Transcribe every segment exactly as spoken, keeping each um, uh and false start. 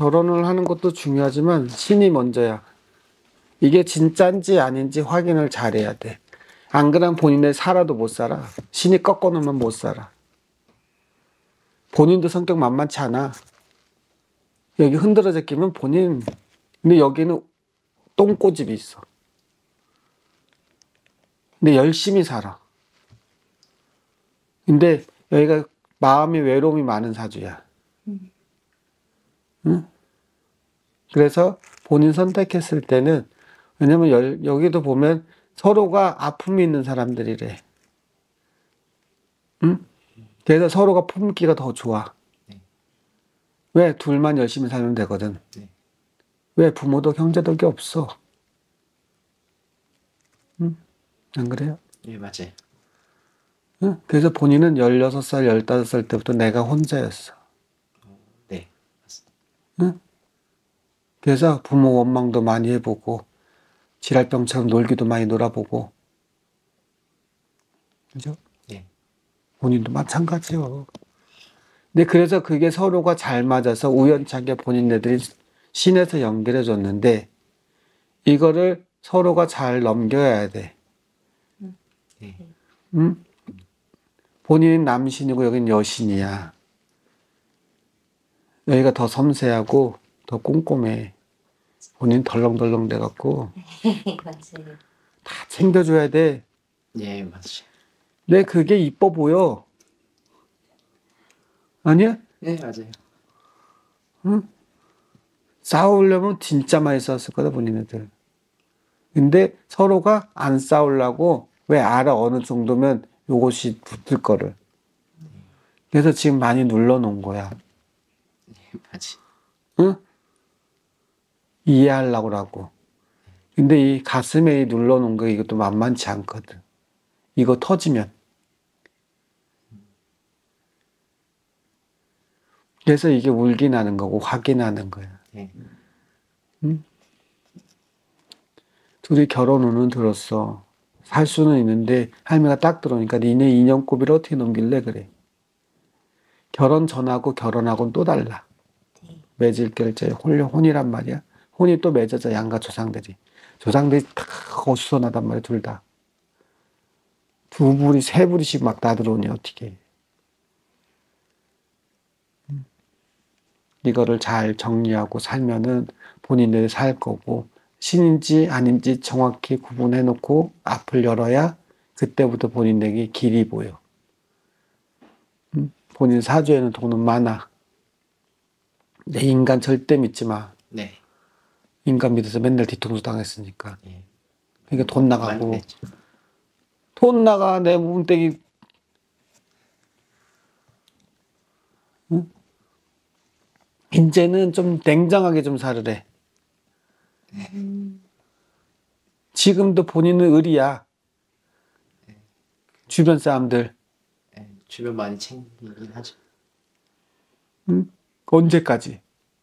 결혼을 하는 것도 중요하지만 신이 먼저야. 이게 진짜인지 아닌지 확인을 잘해야 돼. 안 그러면 본인의 살아도 못 살아. 신이 꺾어놓으면 못 살아. 본인도 성격 만만치 않아. 여기 흔들어져 끼면 본인, 근데 여기는 똥꼬집이 있어. 근데 열심히 살아. 근데 여기가 마음이 외로움이 많은 사주야. 응? 그래서 본인 선택했을 때는, 왜냐면 여, 여기도 보면 서로가 아픔이 있는 사람들이래. 응? 그래서 서로가 품기가 더 좋아. 네. 왜? 둘만 열심히 살면 되거든. 네. 왜? 부모도 형제덕이 없어. 응? 안 그래요? 예, 맞아요. 응? 그래서 본인은 열여섯 살, 열다섯 살 때부터 내가 혼자였어. 어, 네, 맞습니다. 응? 그래서 부모 원망도 많이 해보고, 지랄병처럼 놀기도 많이 놀아보고. 그죠? 네. 본인도 마찬가지요. 근데 그래서 그게 서로가 잘 맞아서 우연찮게 본인네들이 신에서 연결해 줬는데, 이거를 서로가 잘 넘겨야 돼. 네. 응? 본인은 남신이고 여긴 여신이야. 여기가 더 섬세하고 더 꼼꼼해. 본인 덜렁덜렁 돼갖고 맞아요. 다 챙겨줘야 돼. 예, 맞아요. 근데 그게 이뻐 보여. 아니야? 네, 맞아요. 응? 싸우려면 진짜 많이 싸웠을 거다, 본인들. 근데 서로가 안 싸우려고 왜 알아, 어느 정도면 요것이 붙을 거를. 그래서 지금 많이 눌러놓은 거야. 네, 맞지. 응? 이해하려고 하고. 근데 이 가슴에 눌러놓은 거 이것도 만만치 않거든. 이거 터지면. 그래서 이게 울기 나는 거고 화기 나는 거야. 네. 응? 둘이 결혼 운은 들었어. 살 수는 있는데 할머니가 딱 들어오니까 니네 인연고비를 어떻게 넘길래 그래. 결혼 전하고 결혼하고는 또 달라. 네. 맺을 결제 혼이란 말이야. 혼이 또 맺어져, 양가 조상들이. 조상들이 다 어수선하단 말이야, 둘 다. 두 부리, 세 부리씩 막 다 들어오니 어떻게. 이거를 잘 정리하고 살면은 본인들이 살 거고, 신인지 아닌지 정확히 구분해 놓고 앞을 열어야 그때부터 본인에게 길이 보여. 본인 사주에는 돈은 많아. 내 인간 절대 믿지 마. 네. 인간 믿어서 맨날 뒤통수 당했으니까. 예. 그러니까 돈 많이 나가고. 냈죠. 돈 나가, 내 몸뚱이. 응? 이제는 좀 냉정하게 좀 살으래. 음. 지금도 본인은 의리야. 주변 사람들. 예, 주변 많이 챙기긴 하죠. 응? 언제까지?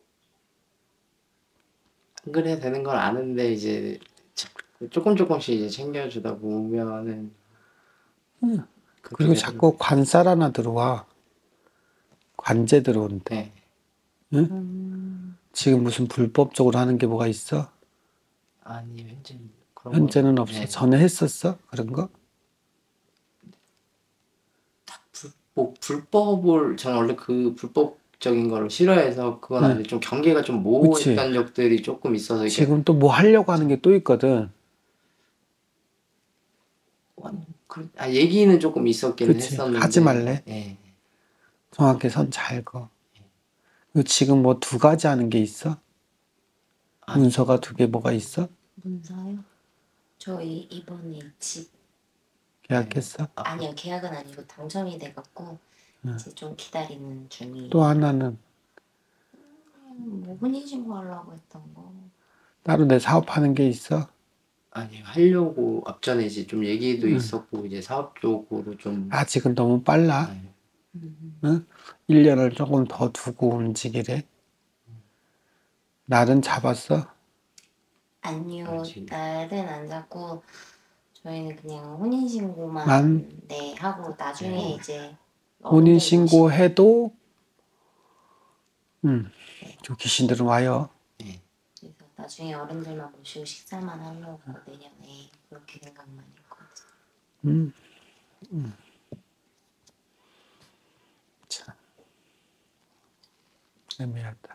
안 그래야 되는 걸 아는데 이제 조금 조금씩 이제 챙겨주다 보면은 응. 그렇게 그리고 되더라고요. 자꾸 관살 하나 들어와. 관제 들어온대. 네. 응? 음. 지금 무슨 불법적으로 하는 게 뭐가 있어? 아니, 현재 그런 거. 현재는 없어. 네. 전에 했었어? 그런 거? 불, 뭐 불법을 저는 원래 그 불법적인 거를 싫어해서 그건 응. 아닌데 좀 경계가 좀 그치. 모호했던 적들이 조금 있어서 이게 지금 또 뭐 하려고 하는 게 또 있거든. 완- 그- 아, 얘기는 조금 있었기는 그치. 했었는데 하지 말래. 예. 정확히 선 잘 거. 그리고 지금 뭐 두 가지 하는 게 있어? 아니, 문서가 두 개 뭐가 있어? 문서요? 저희 이번에 집 계약했어? 아, 아니요, 계약은 아니고 당첨이 돼갖고 응. 이제 좀 기다리는 중이에요. 또 하나는 음, 뭐 혼인신고 하려고 했던 거. 따로 내 사업하는 게 있어? 아니 하려고 앞전에 이제 좀 얘기도 응. 있었고 이제 사업 쪽으로 좀 아직은 너무 빨라. 네. 음. 응? 일 년을 조금 더 두고 움직이래. 날은 잡았어? 아니요, 아직. 날은 안 잡고 저희는 그냥 혼인신고만 만? 네 하고 나중에 네. 이제 혼인신고 해도 음, 저 귀신들은 와요. 네. 그래서 나중에 어른들만 모시고 식사만 하려고 내년에 그렇게 생각만 했거든. 음, 음. 참 애매하다.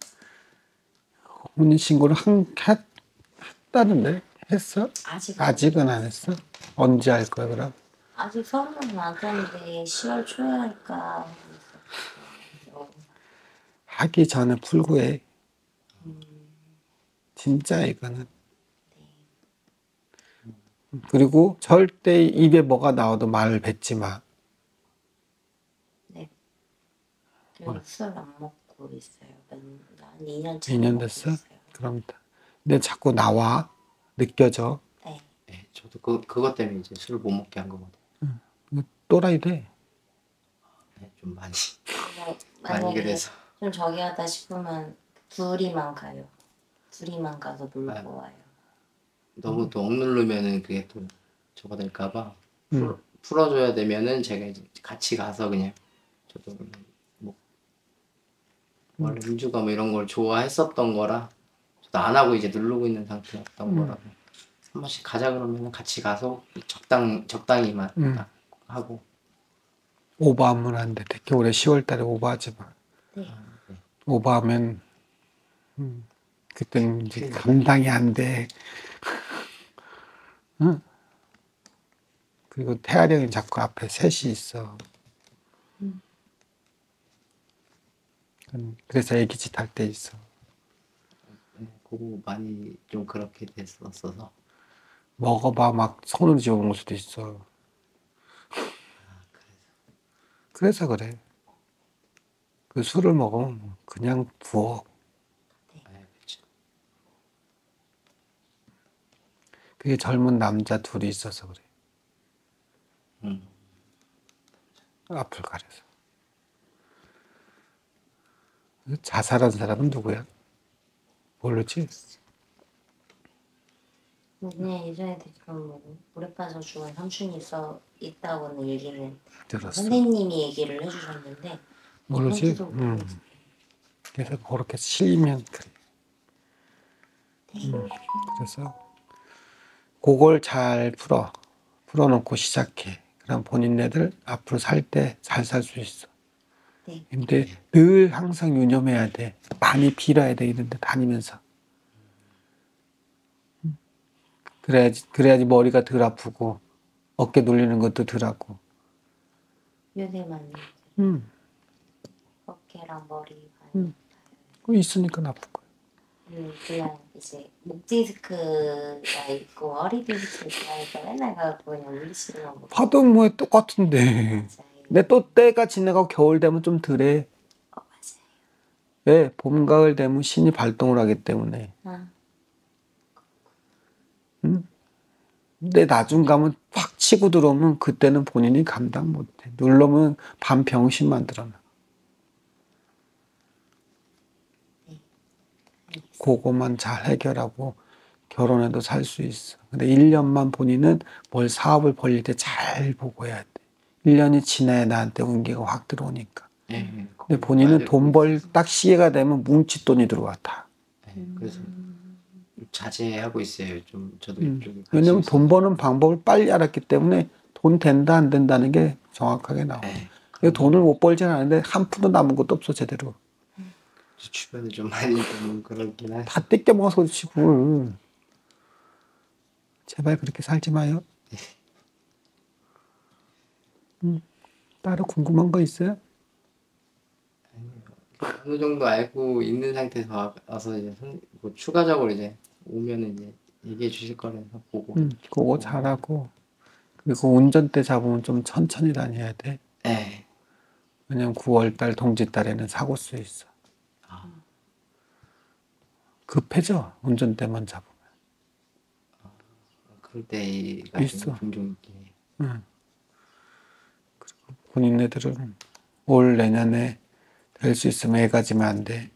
혼인신고를 한, 했, 했다는데? 했어? 아직 아직은 안 했어? 언제 할 거야, 그럼? 아직 서른은 안 됐는데 시월 초에 할까 하고 있었어. 하기 전에 풀고 해. 음, 진짜 이거는. 그리고 절대 입에 뭐가 나와도 말을 뱉지 마. 네. 그리고 술 안 먹고 있어요. 한 이 년째 이 년 됐어? 그럼, 근데 자꾸 나와. 느껴져. 네. 네. 저도 그 그것 때문에 이제 술 못 먹게 한 거거든요. 이거 또라이 돼. 네, 좀 많이 그래서 많이 만약에 그래서 좀 저기 하다 싶으면 둘이만 가요. 둘이만 가서 놀고 아. 와요. 너무 또 억누르면은 그게 또 저거 될까봐 음. 풀, 풀어줘야 되면은 제가 이제 같이 가서 그냥 저도 뭐 원래 음주가 뭐 이런 걸 좋아했었던 거라 저도 안 하고 이제 누르고 있는 상태였던 음. 거라서 한 번씩 가자 그러면 같이 가서 적당 적당히만 음. 딱 하고 오버하면 안 돼. 특히 올해 시월 달에 오버하지 마. 네. 네. 오버하면, 음, 그때는 이제 큰일 감당이 안 돼. 응? 그리고 태아령이 자꾸 앞에 셋이 있어. 음. 음, 그래서 애기짓 할 때 있어. 네, 그거 많이 좀 그렇게 됐었어서 먹어봐 막 손을 집어먹을 수도 있어. 아, 그래서 그래서 그래. 그 술을 먹으면 그냥 부어. 아, 그렇죠. 그게 젊은 남자 둘이 있어서 그래. 음. 앞을 가려서. 자살한 사람은 누구야? 모르지? 그냥 예전에 그런 뭐 물에 빠져 죽은 삼촌이 있어 있다고는 얘기는 들었어. 선생님이 얘기를 해주셨는데 모르지? 있는지도 음. 모르겠어요. 그래서 그렇게 실리면 그래. 네. 음. 그래서 그걸 잘 풀어. 풀어놓고 시작해. 그럼 본인네들 앞으로 살 때 잘 살 수 있어. 네. 근데 늘 항상 유념해야 돼. 많이 빌어야 돼. 이런데 다니면서. 그래야지, 그래야지 머리가 덜 아프고 어깨 놀리는 것도 덜 하고. 요새만 음, 어깨랑 머리 많이 음. 그거 있으니까 나쁜 거야. 음, 그냥 이제 목 디스크가 있고 허리 디스크가 있고 맨날 가고 그냥 물리치료만 먹고 파도 뭐 똑같은데. 맞아요. 근데 또 때가 지나가고 겨울 되면 좀 덜해. 어, 맞아요. 왜? 봄, 가을 되면 신이 발동을 하기 때문에. 아, 음? 근데 나중 가면 확 치고 들어오면 그때는 본인이 감당 못해. 누르면 반병신 만들어놔. 그거만 잘 해결하고 결혼해도 살 수 있어. 근데 일 년만 본인은 뭘 사업을 벌릴 때 잘 보고 해야 돼. 일 년이 지나야 나한테 운기가 확 들어오니까. 네, 근데 그거 본인은 알고 돈 벌 있어서. 딱 시기가 되면 뭉칫돈이 들어와 다. 네, 그래서 좀 자제하고 있어요. 좀 저도 음. 이쪽에 관심 왜냐면 있어서. 돈 버는 방법을 빨리 알았기 때문에 돈 된다 안 된다는 게 정확하게 나와. 네, 이거 돈을 못 벌지는 않은데 한 푼도 남은 것도 없어 제대로. 주변에 좀 많이 좀 그렇긴 하. 다 뜯겨 먹어서 그렇지 뭘. 제발 그렇게 살지 마요. 음. 따로 궁금한 거 있어요? 어느 정도 알고 있는 상태에서 와- 와서 이제 선- 뭐 추가적으로 이제 오면은 이제 얘기해 주실 거라서 보고. 음, 그거 잘하고. 그리고 운전대 잡으면 좀 천천히 다녀야 돼. 네. 왜냐면 구월달, 동짓달에는 사고 수 있어. 아, 급해져, 운전대만 잡으면. 그럴 때가 있어. 좀 종종 있긴 해요. 응. 그리고 본인네들은 올 내년에 될 수 있으면 애 가지면 안 돼.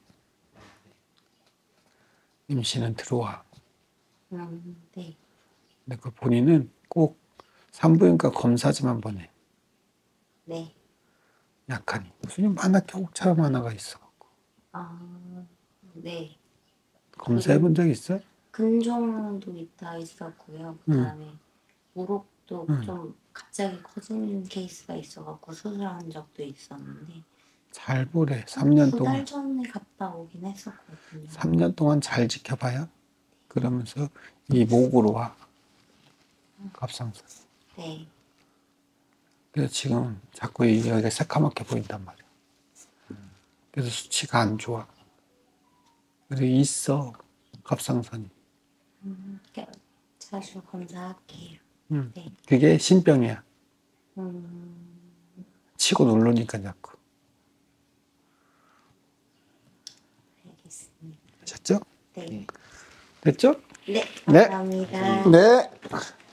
임신은 들어와. 음, 네. 근데 그 본인은 꼭 산부인과 검사지만 보내. 네. 약하니. 무슨 만화 겨울처럼 하나가 있어. 아, 네. 검사해 본 적 있어요? 근종도 있다 있었고요. 그다음에 무릎도 응. 좀 갑자기 커진 케이스가 있어갖고 수술한 적도 있었는데 잘 보래. 삼 년 두 동안. 달 전에 갔다 오긴 했었거든요. 삼 년 동안 잘 지켜봐요. 그러면서 이 목으로 와. 갑상선. 네. 그래서 지금 자꾸 이- 여기가 새카맣게 보인단 말이야. 그래서 수치가 안 좋아. 그래서 있어. 갑상선이. 음, 이렇게 자주 검사할게요. 음. 네. 그게 신병이야. 음, 치고 누르니까 자꾸. 알겠습니다. 아셨죠? 네. 됐죠? 네, 네. 감사합니다. 네.